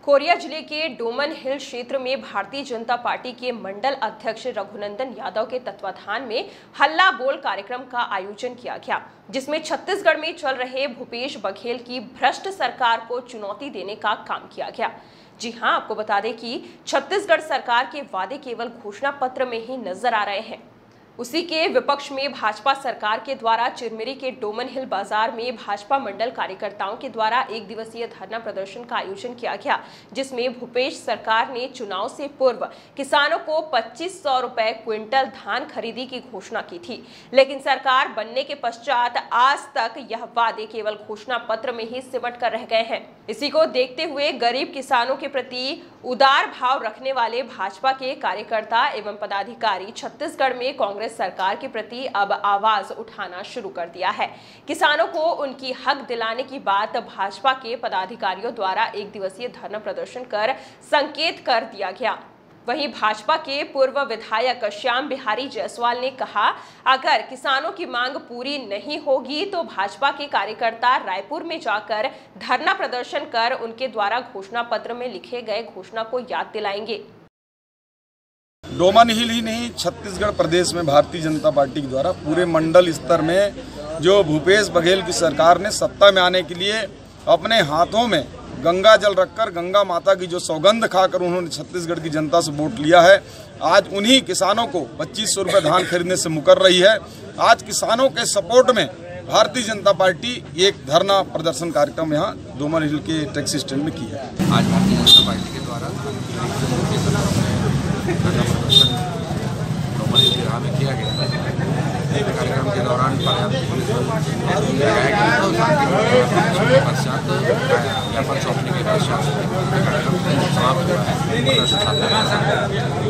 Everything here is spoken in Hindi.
कोरिया जिले के डोमन हिल क्षेत्र में भारतीय जनता पार्टी के मंडल अध्यक्ष रघुनंदन यादव के तत्वाधान में हल्ला बोल कार्यक्रम का आयोजन किया गया, जिसमें छत्तीसगढ़ में चल रहे भूपेश बघेल की भ्रष्ट सरकार को चुनौती देने का काम किया गया। जी हां, आपको बता दें कि छत्तीसगढ़ सरकार के वादे केवल घोषणा पत्र में ही नजर आ रहे हैं। उसी के विपक्ष में भाजपा सरकार के द्वारा चिरमिरी के डोमन हिल बाजार में भाजपा मंडल कार्यकर्ताओं के द्वारा एक दिवसीय धरना प्रदर्शन का आयोजन किया गया, जिसमें भूपेश सरकार ने चुनाव से पूर्व किसानों को 2500 रुपए क्विंटल धान खरीदी की घोषणा की थी, लेकिन सरकार बनने के पश्चात आज तक यह वादे केवल घोषणा पत्र में ही सिमट कर रह गए हैं। इसी को देखते हुए गरीब किसानों के प्रति उदार भाव रखने वाले भाजपा के कार्यकर्ता एवं पदाधिकारी छत्तीसगढ़ में कांग्रेस सरकार के प्रति अब आवाज उठाना शुरू कर दिया है। किसानों को उनकी हक दिलाने की बात भाजपा के पदाधिकारियों द्वारा एक दिवसीय धरना प्रदर्शन कर संकेत कर दिया गया। वहीं भाजपा के पूर्व विधायक श्याम बिहारी जायसवाल ने कहा, अगर किसानों की मांग पूरी नहीं होगी तो भाजपा के कार्यकर्ता रायपुर में जाकर धरना प्रदर्शन कर उनके द्वारा घोषणा पत्र में लिखे गए घोषणा को याद दिलाएंगे। डोमन हिल ही नहीं, छत्तीसगढ़ प्रदेश में भारतीय जनता पार्टी के द्वारा पूरे मंडल स्तर में जो भूपेश बघेल की सरकार ने सत्ता में आने के लिए अपने हाथों में गंगा जल रखकर गंगा माता की जो सौगंध खाकर उन्होंने छत्तीसगढ़ की जनता से वोट लिया है, आज उन्हीं किसानों को 2500 रुपये धान खरीदने से मुकर रही है। आज किसानों के सपोर्ट में भारतीय जनता पार्टी एक धरना प्रदर्शन कार्यक्रम यहाँ डोमन हिल के टैक्सी स्टैंड में की है। आज भारतीय जनता पार्टी के द्वारा धरना प्रदर्शन डोमन हिल की राह में किया गया। कार्यक्रम के दौरान पर्याप्त पुलिस बल लगाया गया था। शांतिपूर्ण के पश्चात ज्ञापन सौंपने के पश्चात कार्यक्रम समाप्त हुआ है।